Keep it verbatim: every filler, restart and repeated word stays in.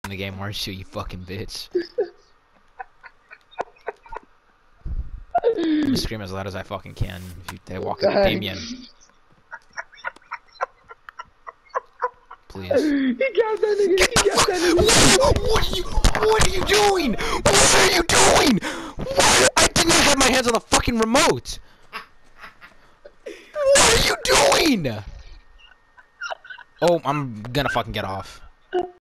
in the game, aren't you, you fucking bitch? I'm gonna scream as loud as I fucking can if you they walk up to Damien. Please. He got that nigga. He got that nigga. What are you? What are you doing? What are you doing? What? I didn't even have my hands on the fucking remote. What are you doing? Oh, I'm gonna fucking get off.